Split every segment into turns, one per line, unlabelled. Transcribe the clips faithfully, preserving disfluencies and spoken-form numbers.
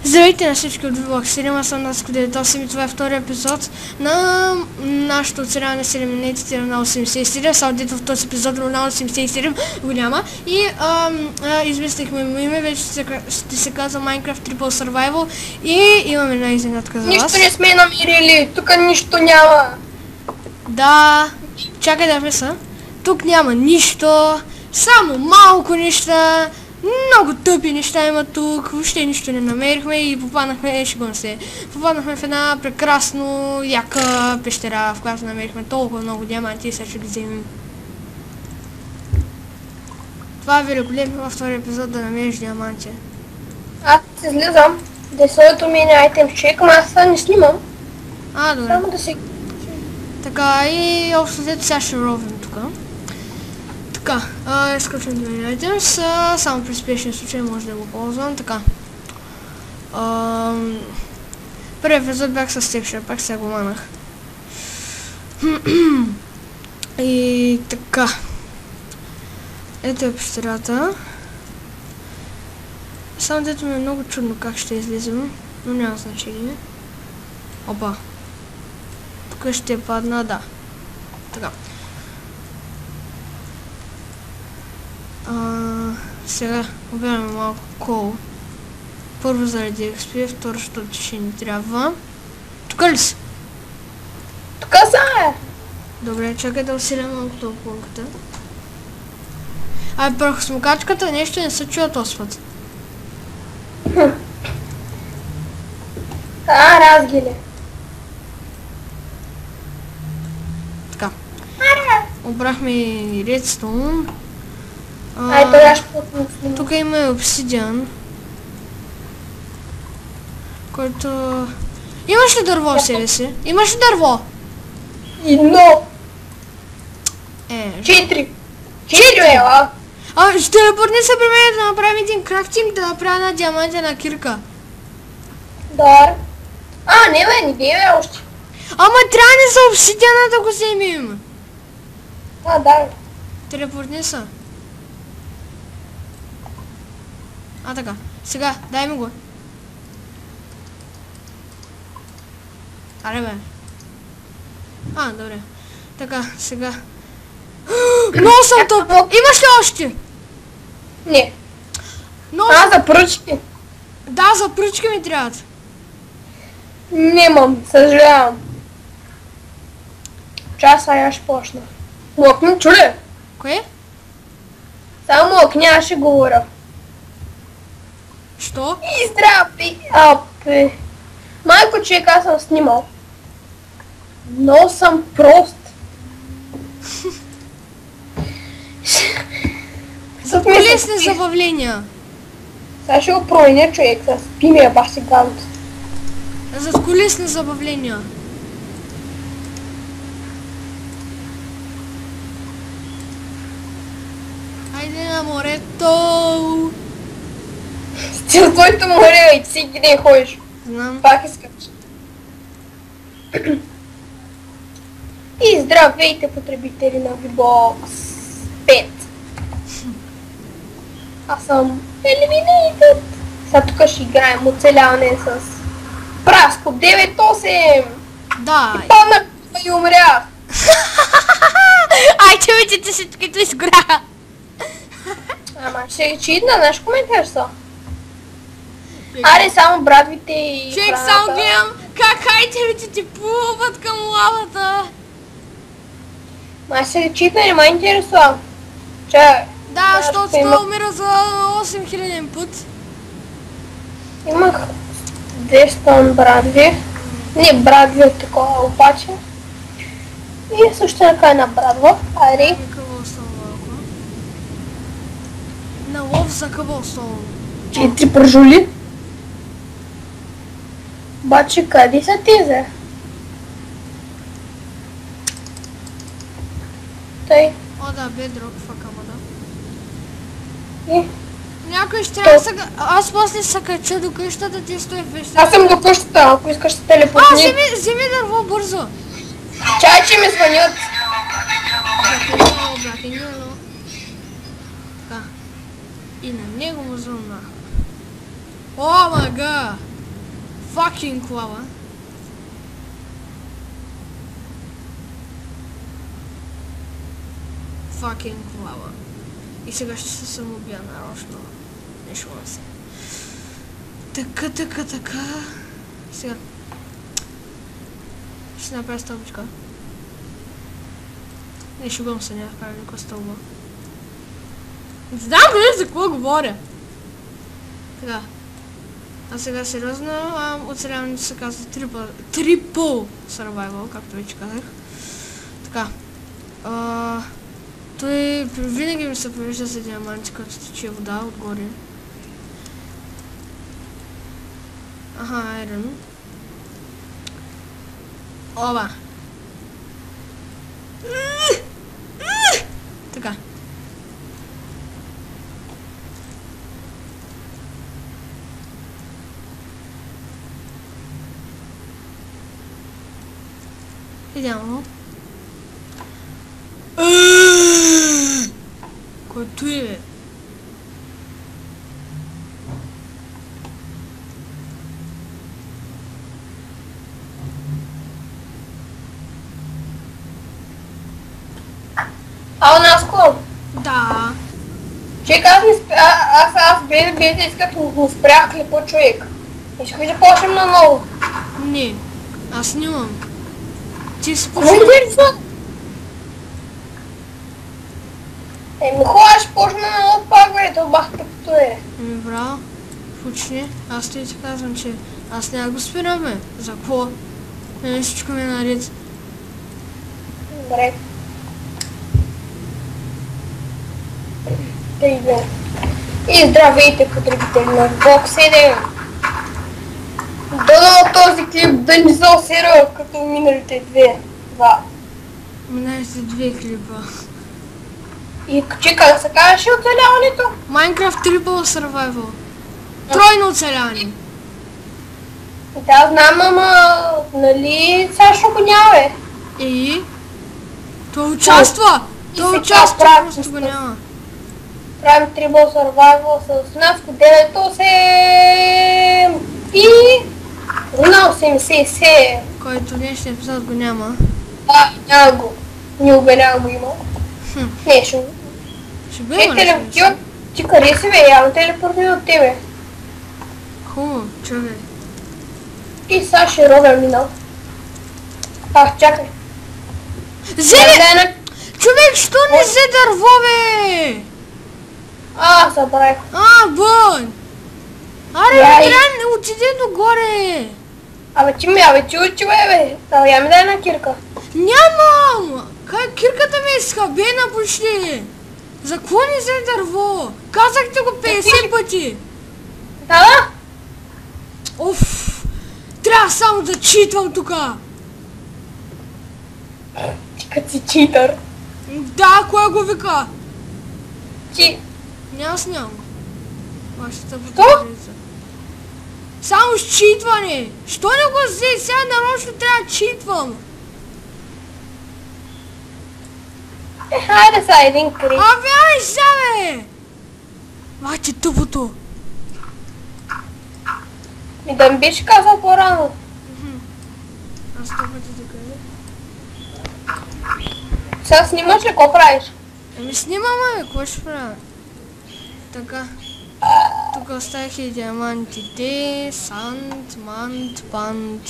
Здравейте на всички от Vlog седем, аз съм Наско деветдесет и осем и това е втори епизод на нашето оцеляване с елиминейтите на осемдесет и седем. Само дето в този епизод на осемдесет и седем го няма. И ам, а, измислихме му име, вече ще се казва Minecraft Triple Survival и имаме една изненадка за вас.
Нищо не сме намерили, тук нищо няма.
Да, чакай да влеса. Тук няма нищо, само малко неща. Много тъпи неща има тук, въобще нищо не намерихме и попаднахме, шегувам се, попаднахме в една прекрасно яка пещера, в която намерихме толкова много диаманти и сега ще ги вземем. Това е великолепно във втори епизод да намериш диаманти.
Аз излизам, десното ми е на айтем чек, ама аз не снимам.
А, добре.
Само да си...
Така, и общо взето сега ще ровим тук. Така, изключвам две items, само при спешен случай може да го ползвам, така. Първият епизод бях с текстчер, пак сега го манах. И така. Ето е пещерата. Само дето ми е много чудно как ще излизам, но няма значение. Опа. Тук ще падна, да. Така. Uh, сега обираме малко кол. Първо заради екс пи, второ, защото ще ни трябва. Тук ли си?
Тук са е!
Добре, чакай да усиля малко топълката. Ай, прах смокачката, нещо не се чуя този път.
А, разгиле.
Така. Обрахме редстоун.
Ай, тогава ще потнем.
Тук има и обсидиан, който... Имаш ли дърво в себе си? Имаш ли дърво?
Едно.
Е,
Четири. Четири, ела.
А, ще репорни се при мен да направим един крафтинг, да направя една диамантена кирка.
Дар. А, не бе, не бе, бе, още.
Ама трябва не за обсидиана да го вземем.
А, да.
Телепортни са. А, така. Сега, дай ми го. Аре, бе. А, добре. Така, сега. Много съм топ! Имаш ли още?
Не.
Много
А,
съм...
за пръчки.
Да, за пръчки ми трябват.
Немам, съжалявам. Часа я ще почна. Мокни, чули?
Кое?
Само мокни, аз ще говоря.
Що?
И здравей, апе. Майко, човек, аз съм снимал. Но съм прост.
Колесни забавления.
Сега ще го променя, човек, с пимия баси гант.
За колесни забавления. Хайде на морето.
Стил твоето море и ти си ги не ходиш.
Знам.
Пак искаш. И здравейте, потребители на VBOX пет. Аз съм Eliminated. Сега тук ще играем оцеляване с Праско девет осем.
Да.
И паднах и умрях.
Ай, че видите всичките изгора.
Ама ще чидна, наш коментар са. Аре, само брадвите и
Човек,
храната.
само гледам как хайтовете ти плуват към лавата.
Ма ще читна, не ме интересува. Чакай.
Да,
Аз
защото
ще
това
има-
умира за осем хиляди път.
Имах двеста брадви. Не брадви от такова обаче. И също така една брадва. Аре.
На лов за къбълстон.
Четири пържули. Обаче къде са тези? Тъй.
О, да, бедрок, факама, да.
И
Някой ще трябва да се... Аз после се кача до къщата, ти стои в вещата.
аз съм до къщата, ако искаш да
А,
телепортни.
вземи, вземи дърво бързо.
Чай, че ми звънят.
Блатинило, блатинило. Така. И на него му звъннаха. О, мага! fucking лава. Fucking лава. И сега ще се самоубия нарочно. Не шумам се. Така, така, така. Сега. Ще направя стълбичка. Не шугам се, няма правя никаква стълба. Не знам къде за какво говоря. Така. А сега сериозно, а, оцеляването се казва Triple Survival, както вече казах. Така. А, той винаги ми се повижда за диаманти, като тече вода отгоре. Аха, Iron. Оба. Така. Идеално. Който е?
А у нас клон?
Да.
Чека, аз не спря... Аз, аз без, без да исках, не спрях клипа човек. Искаш да почнем наново.
Не. Аз нямам. Ти си
Ами
почва.
интересно. Еми хора, ще почнем наново пак, бе, то бах като е.
Ами браво. Почни. Аз ти ти казвам, че аз няма го спирам, бе. За какво? Не, всичко ми е наред.
Добре. Тъй бе. И здравейте, потребители на Xbox седем. Дано този клип да не се усерва като миналите две. Два.
Миналите две клипа.
И чека да се казваше оцеляването.
Minecraft Triple Survival. Тройно оцеляване.
Да, знам, ама нали Сашо го няма, бе.
И? Той участва!
И
Той
сега
участва,
правим
просто го
с-
няма.
Правим Triple Survival с нас девет осем и на осемдесет и седем.
Който днешния епизод го няма.
Да, няма го. Не убедя го има.
Хм.
Не, ще...
Ще бъде
Е,
ли?
телепортирам. Ти къде си, бе? Явно телепортирам от тебе.
Хубаво, чакай.
И сега ще робя минал. А, чакай.
Зеле!
Дай
Човек, що не взе дърво, бе?
А, забравих.
А, бън! Аре,
Я
бе,
и-
трябва да отиде догоре.
Абе, ти ми, абе, ти учи, бе, бе. А, я ми дай една кирка.
Нямам! Как кирката ми е схабена почти. За какво не взе дърво? Казах ти го петдесет пъти.
Да, да.
Оф! Трябва само да читвам тука.
Ти като си читър.
Да, кой го вика?
Ти.
Не, аз нямам. Вашата
Що?
бутилица. Само с читване. Що не го взе? Сега нарочно трябва да читвам.
Е, хайде са един крик.
Абе, ай сега, бе! Мати тъпото.
И да ми беше казал по-рано.
Аз това пъти да кажа.
Сега снимаш ли, какво правиш?
Ами снимаме, бе, какво ще правя? Така. Тук оставих и диамантите, санд, мант, пант.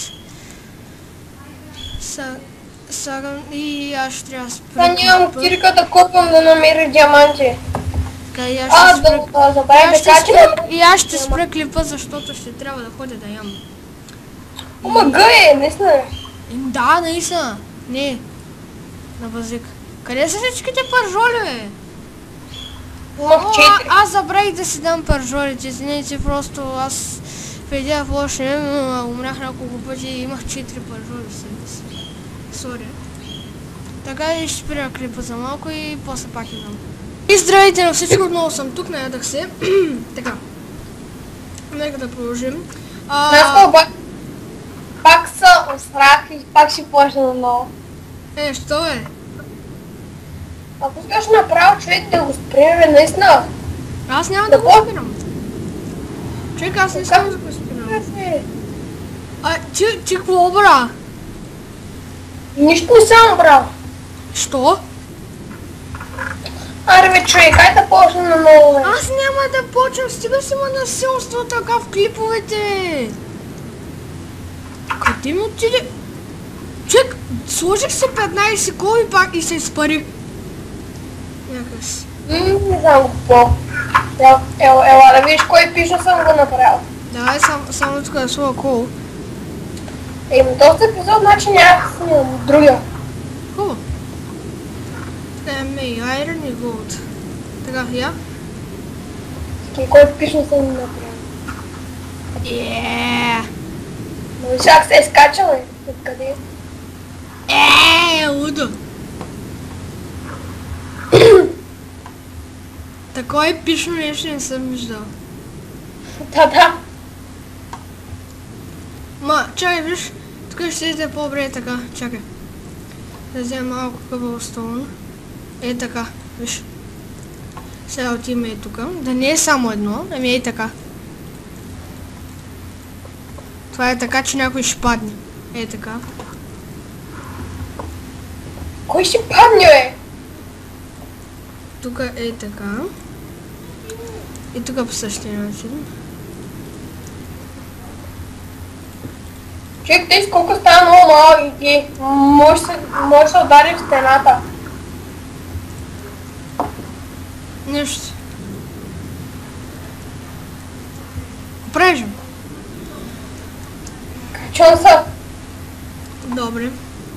Са... Сагам и аз ще трябва да спра.
Сега нямам
клипа.
кирка да купам да намеря диаманти.
Така и аз
А,
ще
да,
спра.
да забравя
Аз ще
да качвам.
спра- И аз ще спра клипа, защото ще трябва да ходя да ям.
Ама гъе, наистина.
Им, да, наистина. Не. На базик. Къде са всичките пържоли, бе?
Имах
О,
четири.
а- аз забравих да си дам пържолите, извинете, просто аз преди да почнем, умрях няколко пъти и имах четири пържоли в себе си. Сори. Така и ще спиря клипа за малко и после пак идвам. И здравейте на всички, отново съм тук, наядах се. Така. Нека да продължим. А,
Знаеш какво, пак, пак се усрах и пак ще почна наново.
Е, що е?
Ако искаш направо човек да го спреме, наистина.
Аз няма
Да
да го
по-
спирам. Човек, аз не искам да го спирам. А ти, ти какво бра?
Нищо не съм брал.
Що?
Аре бе, човек, ай да почна на ново, бе.
Аз няма да почвам, стига си има насилство така в клиповете. Къде ми отиде? Чек, сложих си петнайсет кола и пак и се изпарих. Някакси.
М, не знам какво. Ел, ел, ела да видиш кой пише съм го направил.
Давай само, само тук да слова кол.
Еми, доста епизод, значи няма да снимам другия.
Хубаво. Така имаме и Iron и Gold. Така, я?
Кой кой пише съм го направил.
Еее.
Но виж как се е скачал, бе. Откъде?
Еее, лудо. Такова епично нещо не съм виждал.
Да, да.
Ма, чакай, виж, тук ще идете по-добре така, чакай. Да вземем малко къбълстоун. Е така, виж. Сега отиваме и тук. Да не е само едно, ами е така. Това е така, че някой ще падне. Е така.
Кой ще падне, бе?
Тук е така. И тук по същия начин.
Човек, те сколко става много малък и може се, може да се удари в стената.
Нещо. Прежем.
Качвам се.
Добре.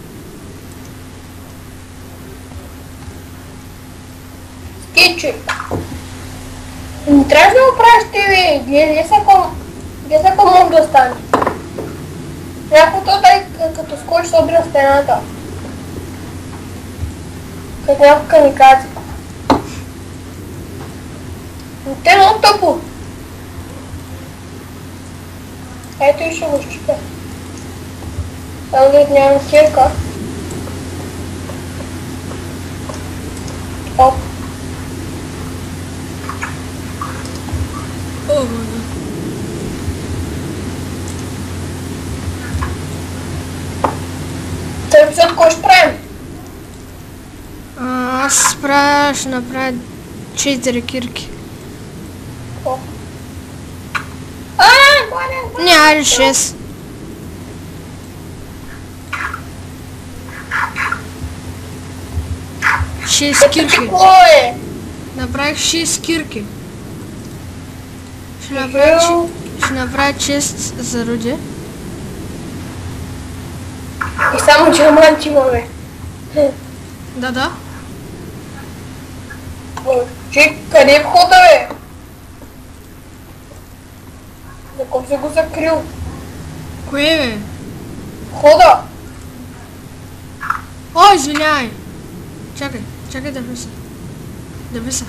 Скичи. Не трябва да го правиш ти, бе. Гледай сега, гледай сега може да стане. Някакво то дай като скочи се обира в стената. Като някакво камикадзе. Но те е много тъпо. Ето и ще го щипя. Само да нямам кирка. Оп.
О,
Той епизод кой ще правим?
а, аз правя, ще направя четири кирки.
О. Ааа, горе,
Не, айде шест. шест кирки.
Какво е?
Направих шест кирки. Ще направя, че- ще направя шест за Руди.
И само диаманти имаме.
Да, да.
О, че, къде е входа, бе? За кой се го закрил?
Кое бе?
Входа!
О, извинявай. Чакай, чакай да влиза. Да влиза.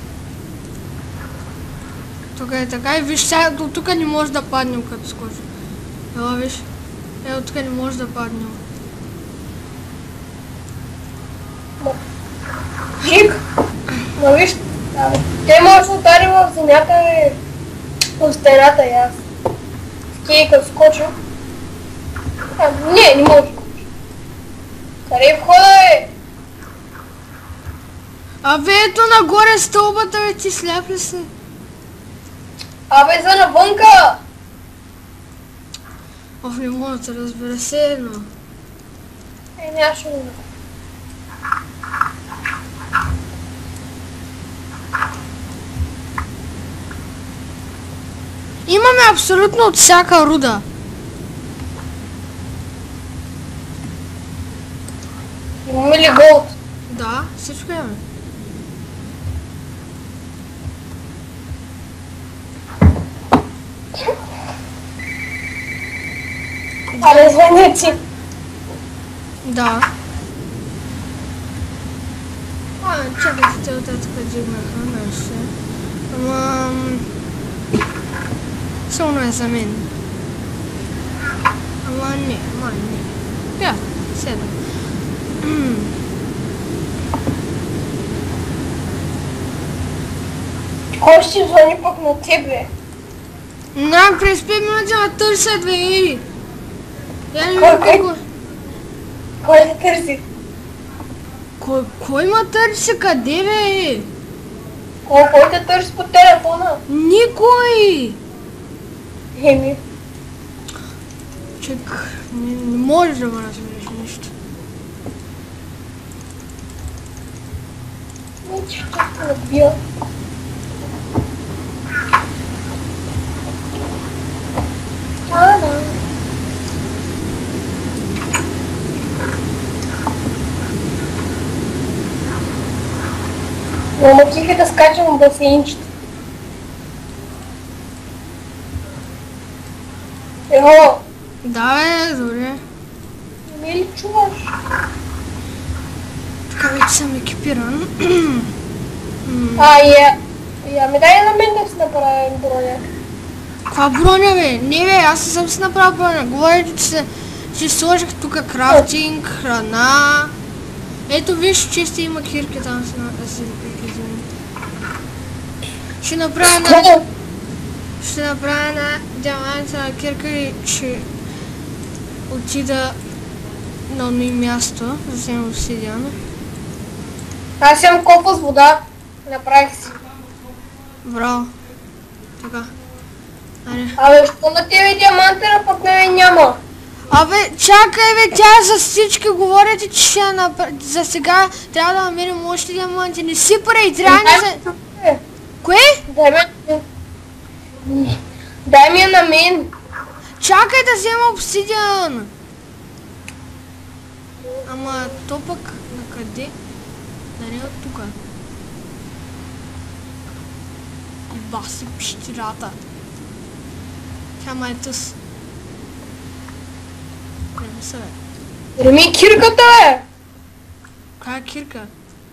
Тук е така и виж, сега до тук не може да паднем като скочи. Ела виж. Ела тук не може да паднем.
Чик! Но виж, абе, те може да удари в земята, бе. В стената и аз. Скей като скочил. А, не, не може да скочи. Къде е входа, бе?
Абе, ето нагоре стълбата, бе, ти сляп ли си?
Абе, за навънка!
Оф, не мога да разбера се едно.
Е, нямаше го.
Имаме абсолютно от всяка руда.
Имаме ли голд?
Да, всичко имаме.
Абе, звъня ти.
Да. А, чакай, те от тук дигнаха нещо. Ама... Силно е за мен. Ама не, ама не. Я, седам.
Кой ще звъни пък на тебе?
На, през пет минути ме търсят, бе, ей! Я не
Кой,
виждам
кой?
кой.
Кой се търси?
Кой, кой ма търси? Къде бе?
Кой, кой те търси по телефона?
Никой!
Еми,
Чек, не, не можеш да ме разбереш нищо.
не че ще се набия. А, да. Но мотив е да скачам в басейнчето. Ехо,
Да бе, добре.
не ли чуваш?
Така вече съм екипиран.
А, я, я ми дай на мен да си направим броня.
Каква броня бе? Не бе, аз не съм си направил броня. Говорите, че, се- че сложих тук крафтинг, храна. Ето виж, че ще има кирки там си на си извини. Ще направя на... Ще направя една диамантена кирка и ще отида на оно място, да взема обсидиана.
Аз имам кофа с вода. Направих си.
Браво. Така. Аре.
Абе, що на тебе диамантена, пък на мен няма?
Абе, чакай бе, тя за всички говорите, че ще я направи. За сега трябва да намерим още диаманти. Не си пари, трябва да се...
Дай,
Кое?
дай ми. Дай ми я на мен.
Чакай да взема обсидиан. Ама то пък на къде? Да не от тука. Еба си пещерата. Тя ма е тъс. Не ми се бе.
Реми кирката, бе.
Коя е кирка?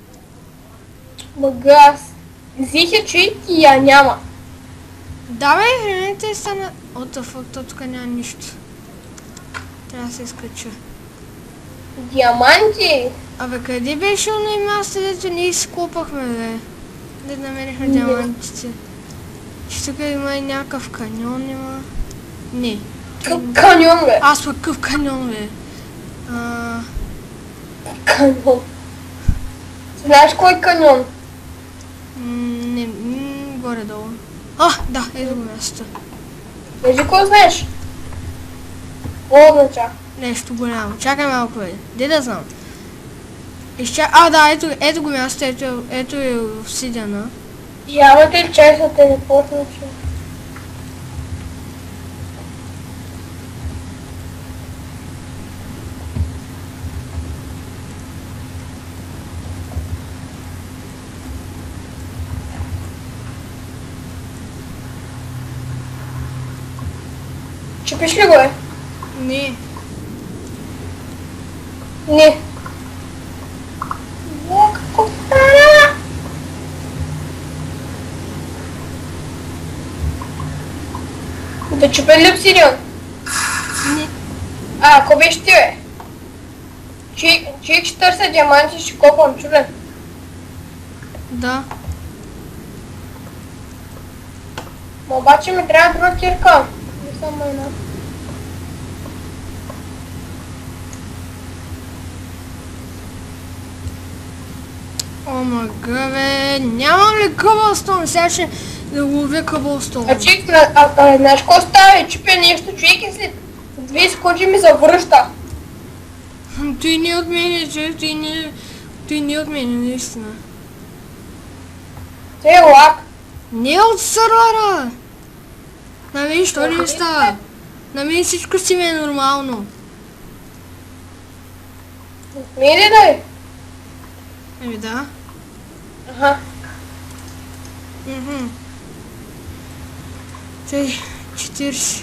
Магас. Взих я, че и я няма.
Да бе, храните стана... What the fuck, то тук няма нищо. Трябва да се изкача.
Диаманти.
Абе, къде беше оно място, дето ние изкопахме, бе? Да намерихме
Не.
диамантите. Че тук има и някакъв каньон, има... Не.
Къв каньон, бе.
Аз пък къв каньон, бе. А,
Каньон. Знаеш кой е каньон?
м, не, м, горе-долу. А, да, ето го място.
Кажи кой знаеш? Какво означава?
Нещо голямо. Чакай малко, бе. Де да знам. Изча... А, да, ето, ето го място, ето, ето е обсидиана.
Ямате ли чай са телепортна, че? Чупиш ли го, е?
Не.
Не. О, какво стана? Да чупя ли обсидиан?
Не.
А, ако беше ти, бе? Чик, чик ще търся диаманти, ще копам, чулен.
Да.
Но обаче ми трябва друга кирка. Не само една.
О, мага, бе. Нямам ли къбълстон? Сега ще да ловя къбълстон.
А чик, на- а, а, знаеш какво става? Чупя нещо, човек и след две секунди ми завръща.
Той не е от мене, че той не, той не е от мене, наистина.
Те е лак.
Не е от сървъра! На мен що не ми става? На мен всичко си ми е нормално.
Мене да е.
Еми да.
Аха.
Мгм. Тъй, четиридесет.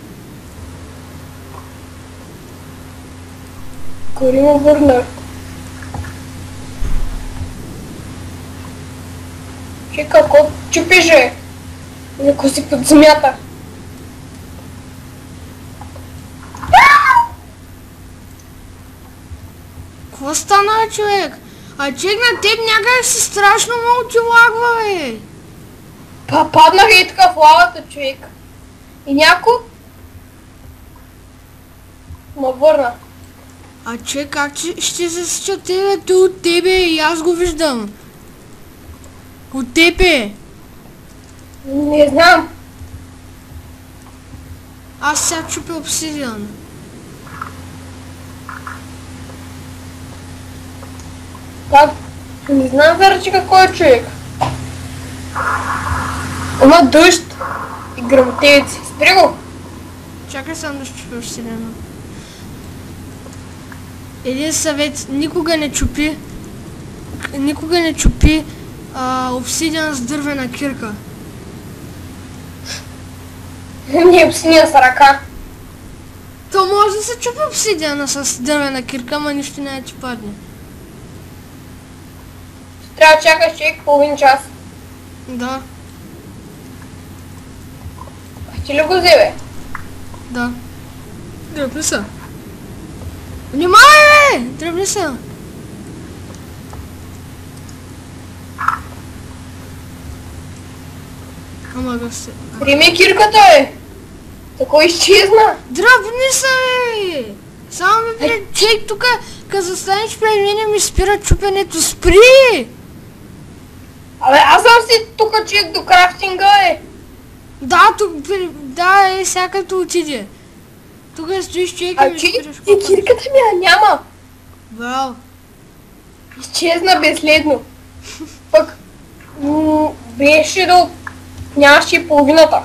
Кори му върна. Че какво чупише? Леко си под земята.
Какво стана, човек? А чек на теб някак си страшно много ти лагва, бе.
Па, паднах и така в лавата, човек. И няко? ма върна.
А че как че, ще засича тебе? Той от тебе и аз го виждам. От тебе.
Не знам.
Аз сега чупя обсидиан.
Как? Не знам вече какво е човек. Има дъжд и гръмотевици. Спри го!
Чакай само да чупя обсидиана. Един съвет, никога не чупи, никога не чупи а, обсидиан с дървена кирка.
Не обсидиан с ръка.
То може да се чупи обсидиана с дървена кирка, ама нищо не ти падне.
Трябва да чакаш човек половин час.
Да,
А ти ли го взе, бе?
да. Дръпни са. Внимай, бе! Дръпни са. Ама го се...
Прими кирката, бе! Тако изчезна.
Дръпни са, бе! Само ми пред... Чек, тука, като застанеш пред мене ми спира чупенето. Спри!
Абе, аз съм си тук човек до крафтинга, бе!
Да, тук, при- да, е, сега като отиде. Тук стоиш човек и
А
ми
че
спираш
и
копането.
кирката ми я няма.
Браво.
Изчезна безследно. Пък м, беше до... нямаше и половината.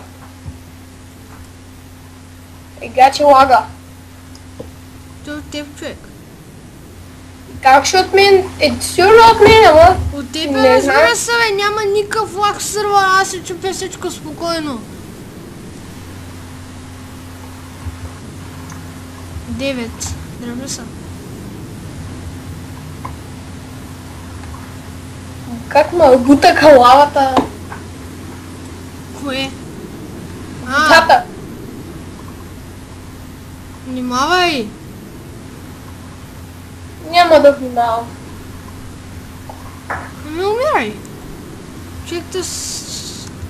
Сега че лага.
Той от теб, човек.
Как ще от мен? Е, сигурно от мен, ама...
От теб,
Не
разбира
знам.
се, бе, няма никакъв лак в сървъра, аз се чупя всичко спокойно. Девет. Дръбни са.
Как ме бутака лавата?
Кое? А,
Тата.
внимавай.
Няма да внимавам.
Не умирай. Човек те с...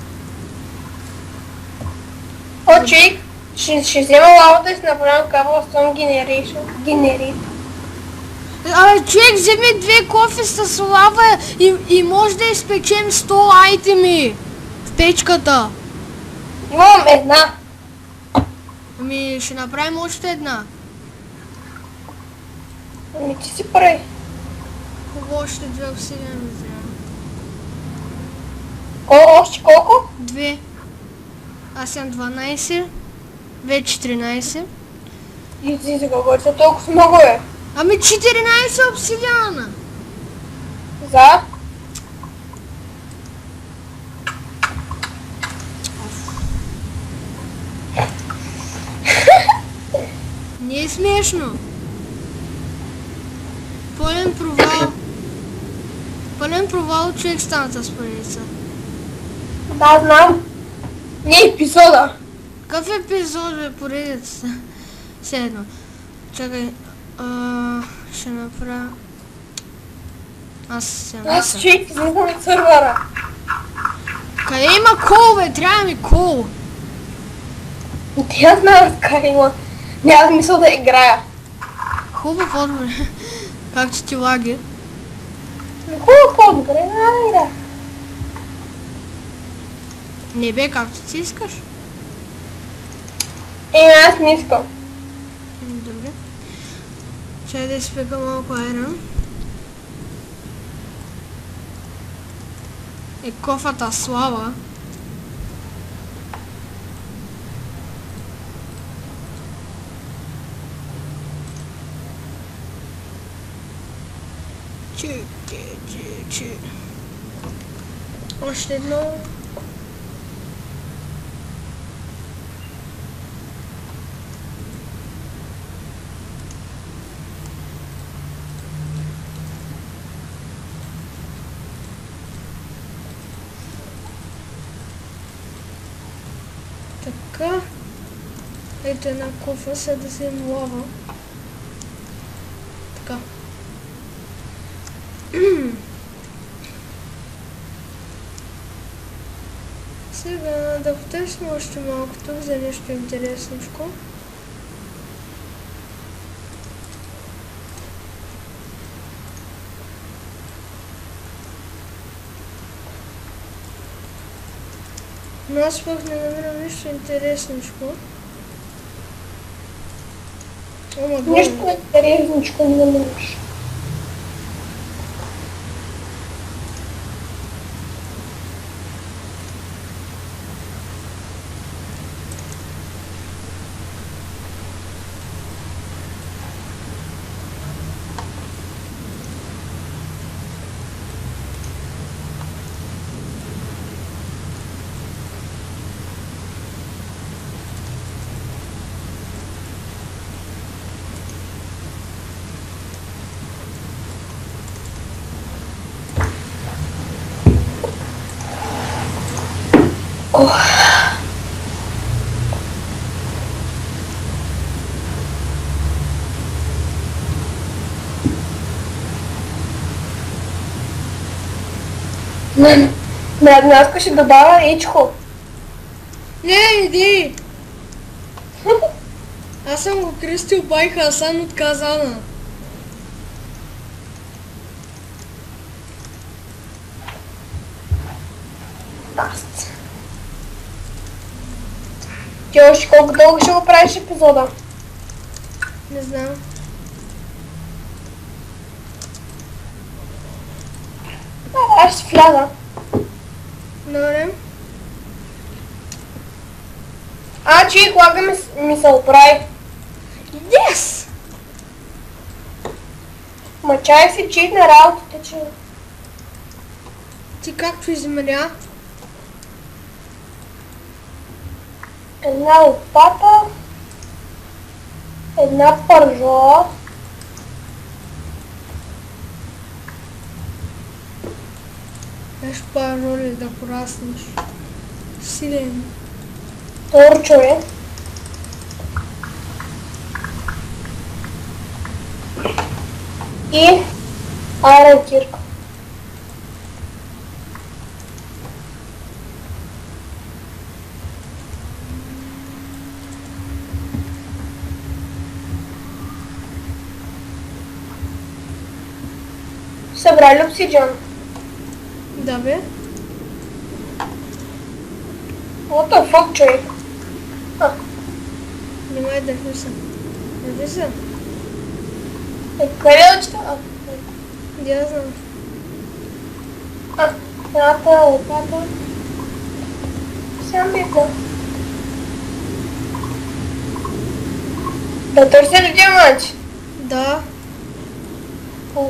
О, човек, ще, ще взема лавата и си направим cobblestone generation. Генерит.
Абе, човек, вземи две кофиста с лава и, и може да изпечем сто айтеми в печката.
Имам една.
Ами, ще направим още една.
Ами ти си прави.
Още две обсидиана ми трябва.
О, още колко?
Две. Аз съм дванайсет. Вече четиринайсет.
И ти за какво че толкова много е?
Ами четиринайсет обсидиана.
За?
Не е смешно. Пълен провал. Пълен провал, човек стана с парица.
Да, знам. Не епизода.
Какъв епизод е поредицата? Все едно. Чакай. А, ще направя... Аз се
Аз
наса.
човек излизам от сървъра.
Къде има кол, бе? Трябва ми кол.
Ти аз знам къде има. Няма смисъл да играя.
Хубав отговор. Както ти лаги.
Хубаво по-добре, да, да.
Не бе, както ти искаш.
Е, аз не искам.
М, Добре. Чай да изпека малко айрон. Е, кофата слава. Чи, чи, чи, чи. Още едно. Така. Ето една кофа, след да се им лава. Така. Сега да потърсим още малко тук за нещо интересничко. Но аз пък не намирам нищо интересничко. Ома горе.
Нищо интересничко не намираш. Не, не, днеска ще добавя яичко.
Не, иди! Аз съм го кръстил байка, а съм отказана.
Баст. Ти още колко дълго ще го правиш епизода?
Не знам.
А, аз ще вляза.
Добре.
А, че лага ми, ми се оправи.
Yes!
Ма чай си чит на работата, че...
Ти както измеря?
Една лопата, една пържола,
Еш пара роли да пораснеш. Силен.
торчове и айрон кирка. Събрали обсидиан.
Да бе.
What the fuck, човек? А,
Немай да влизам. Да влизам.
е, къде е очите? А,
Да я знам.
а, едната лопата. Сам битна. Да търся ли диаманти?
Да.
О,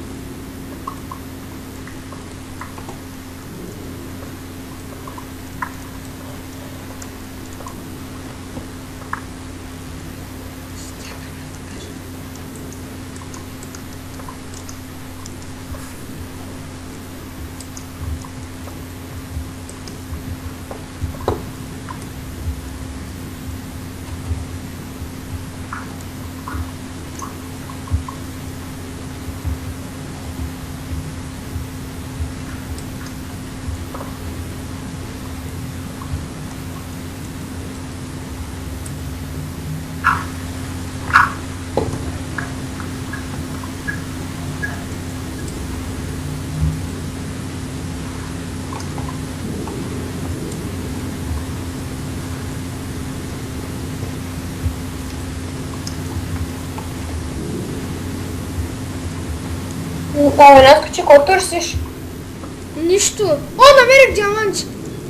а, едната, че какво търсиш?
Нищо. О, намерих диаманти.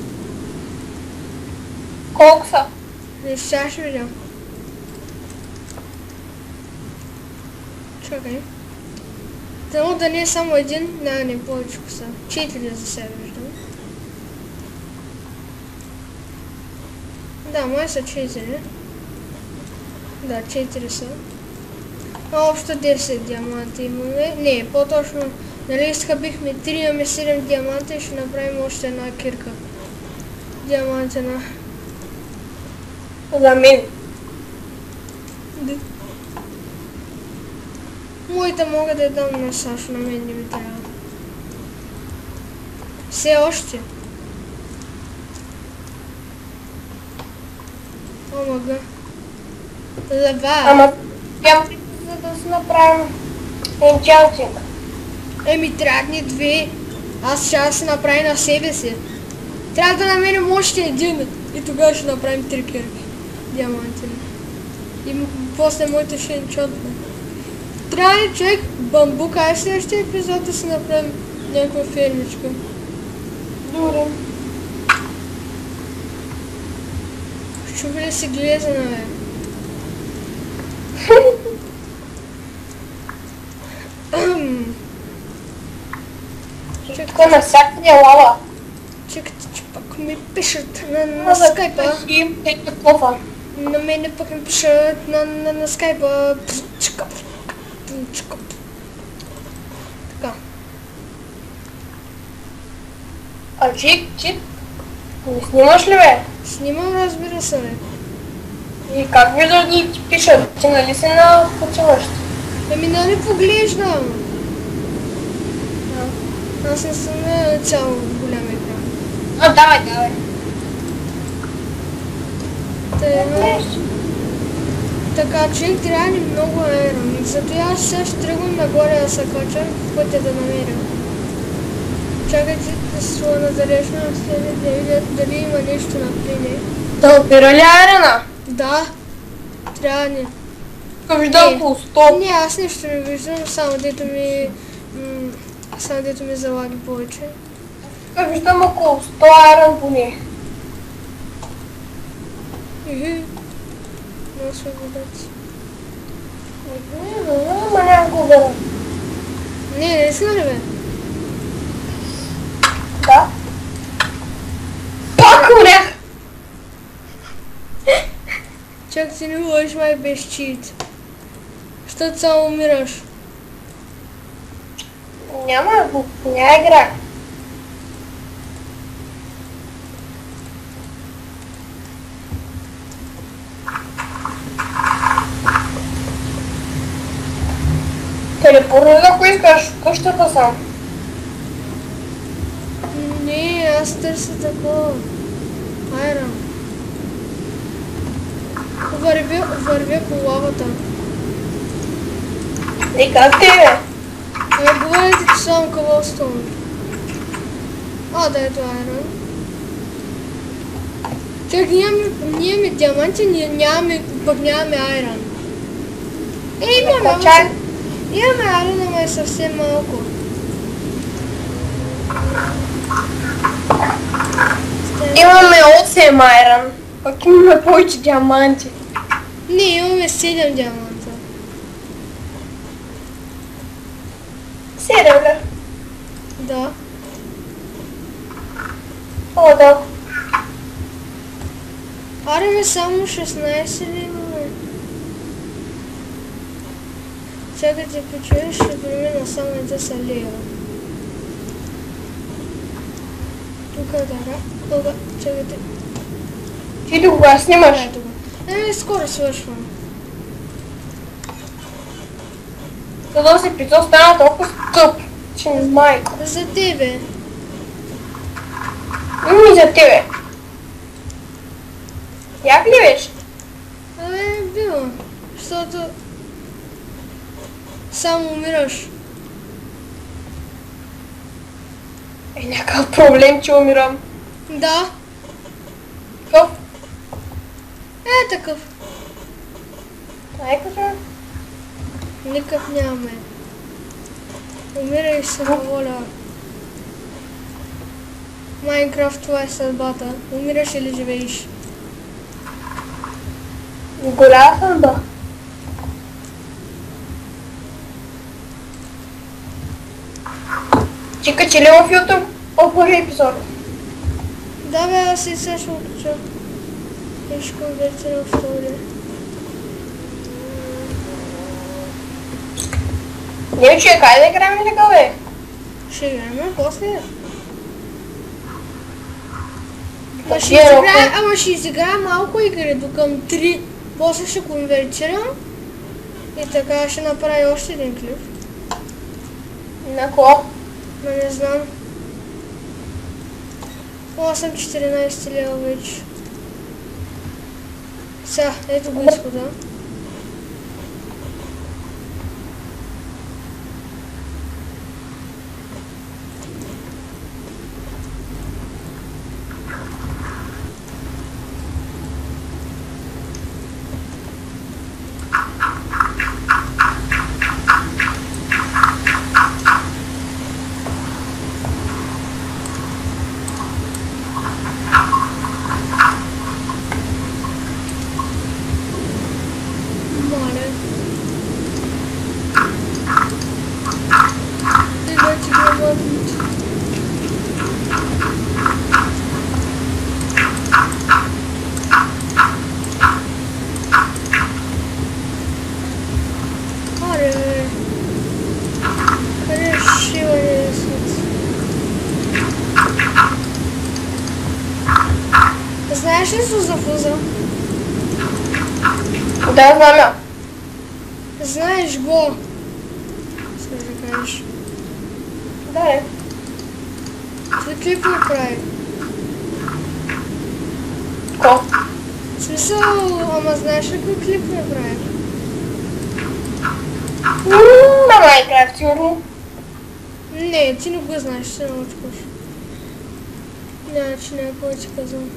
Колко са?
Не, сега ще видям. Чакай. Дано да не е само един, не, не повече са. Четири за себе виждам. Да, май са четири. Да, четири са. А общо десет диаманта имаме. Не, по-точно, нали изхабихме три, имаме седем диаманта и ще направим още една кирка. Диамантена.
За мен.
Да. Моите мога да я дам на Сашо, на мен не ми трябва. Все още. Омага. Лева.
Ама, тя за да си направим енчантинг.
Еми, трябва ни две. Аз ще си направя на себе си. Трябва да намерим още един и тогава ще направим три кирки. Диамантини. И после моите ще е чотне. Трябва ли човек бамбук, ай в следващия епизод да си направим някаква фермичка.
Добре.
Чуви ли си глезена, бе?
Тук е навсякъде лава.
Чакайте, че пак ми пишат на, на скайпа.
И е кофа.
На мене пък ми пишат на, на, на скайпа. Така.
А чик, чик. Не снимаш ли, бе?
Снимам, разбира се, бе.
И как виждаш ти пишат? Ти нали си на почиващ?
Еми, нали поглеждам? Аз не съм на цял голям екран.
А, давай, давай.
Та, така че трябва ни много аерон. Затова аз сега ще тръгвам нагоре да се кача в пътя да намеря. Чакайте да се слова на далечно разстояние да видя дали има нещо на плине.
Да опира ли аерона?
Да, трябва ни.
Тук виждам
Не.
около сто.
Не, аз нищо не виждам, само дето ми... м, само дето ми залаги повече.
Тук виждам около сто аерон поне.
Ихи. Много свободаци.
Ама няма го убера.
Не, не искам ли, бе?
Да. Пак умрях!
Чак ти не говориш май без чит. Защото само умираш.
Няма, няма игра. Телепорни, ако искаш, къщата съм.
Не, аз търся такова. Айрон. Вървя, вървя по лавата.
И как ти, бе?
Ами говорите, че съм кавалстон. А, да, ето айрон. Чак, ние имаме, ние имаме диаманти, ние нямаме, пък нямаме айрон. Е, имаме, ама
Качай.
имаме айрон, ама е съвсем малко.
Имаме осем айрон. Пък имаме повече диаманти.
Не, имаме седем диаманта.
Седем, бе.
Да.
О, да.
Аре, бе, само шестнайсет ли имаме? Чакайте, почуеш, ще премина само да се лея. Тук е дара. Тога, чакайте.
Ти ли кога снимаш?
Ай, тук. Еми, скоро свършвам.
Това си пицо стана толкова скъп, че не майко.
За тебе.
Ами за тебе. Як ли беше?
Абе, било. Защото... Само умираш.
Е, някакъв проблем, че умирам.
Да.
Какъв?
Е, такъв.
Ай, кажа.
Никак нямаме. Умирай се на воля. Майнкрафт, това е съдбата. Умираш или живееш?
Голяма съм, да. Ти качи ли в YouTube от първи епизод?
Да, бе, аз и сега ще го кача. И ще конвертирам в втория.
Не, че кай да играем така, бе?
Ще играем после. Ама ще
Такива
изиграя,
роко.
ама ще изиграя малко игри до към три. После ще конвертирам. И така ще направя още един клип.
На ко?
Ма не знам. О, аз съм четиринайсет лева вече. Сега, ето го изхода. не. Ти да ти го мъднат. Аре. Решила не съд. Знаеш ли Сузафуза?
Да, знам я.
Знаеш го? Искаш да кажеш.
Да, не.
Той клип направи.
Ко?
В смисъл, ама знаеш ли кой клип направи?
Ммм, на Майнкрафт, сигурно.
Не, ти не го знаеш, ще научиш. Значи някой ти казвам.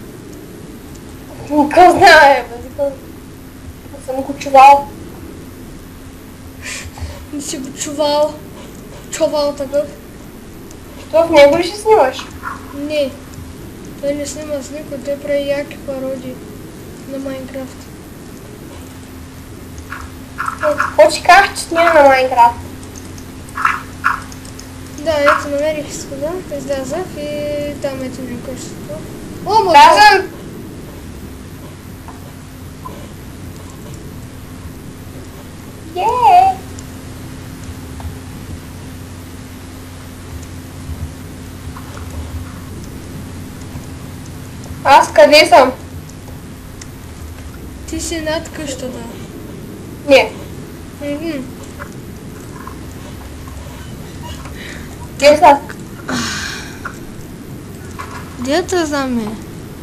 Ко знае, бе, за не съм го чувал.
Не си го чувал. Чувал такъв.
Що в него ли ще снимаш?
Не. Той не снима с никой, той прави яки пародии на Майнкрафт.
Какво си казах, че снима на Майнкрафт?
Да, ето намерих изхода, излязах и там ето ми къщата. О, ма
Казвам! Еее! Аз къде съм?
ти си над къщата.
Не.
Мгм.
Где са?
Где те знам е?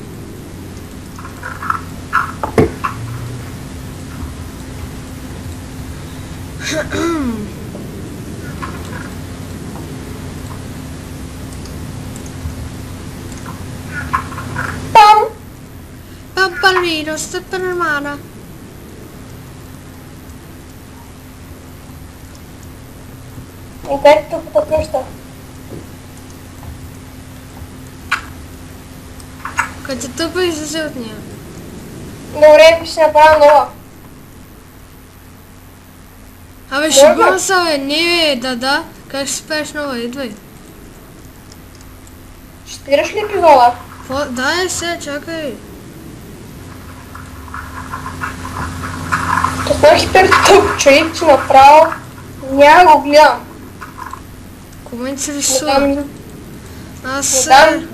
Там!
Папалиро, стъпърмана.
И къде е тук къща?
Като те тъпа излезе от нея.
Добре, ще направя нова.
Абе, шегувам се, бе. Не, да, да. Как ще спеш нова? Идвай.
Ще спираш ли епизода?
Какво? Да, е се, чакай.
То съм хипер тъп човек, че направо няма го гледам.
Комент се
Не
рисува.
дам,
Аз
не
се...
дам.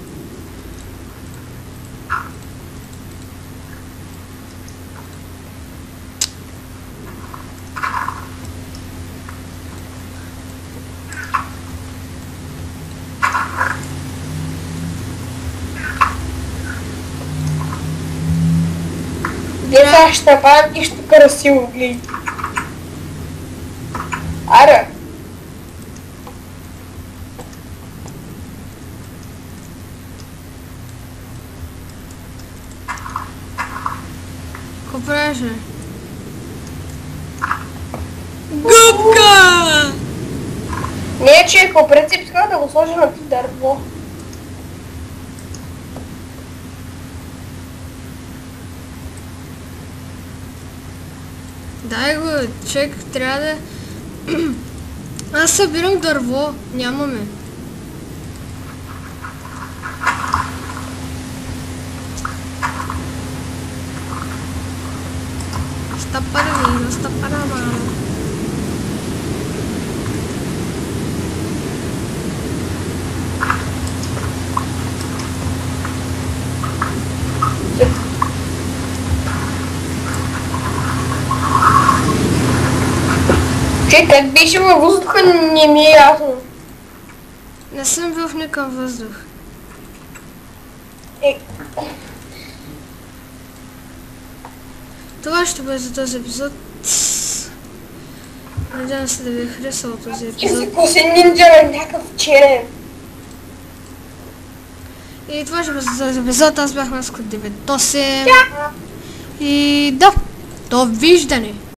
Деца ще направят нищо красиво, гледай. Аре.
Какво правиш, бе? Гъбка!
Не, че по принцип исках да го сложа на ти дърво.
Дай го, чек, трябва да... Аз събирам дърво, нямаме. Стапаравино, стапаравано.
Че как беше във въздуха, не ми е ясно.
Не съм бил в никакъв въздух.
Е,
Това ще бъде за този епизод. Надявам се да ви е харесал този епизод.
езико си нинджа на някакъв черен.
И това ще бъде за този епизод. Аз бях Наско деветдесет и осем.
Чао!
И да, довиждане!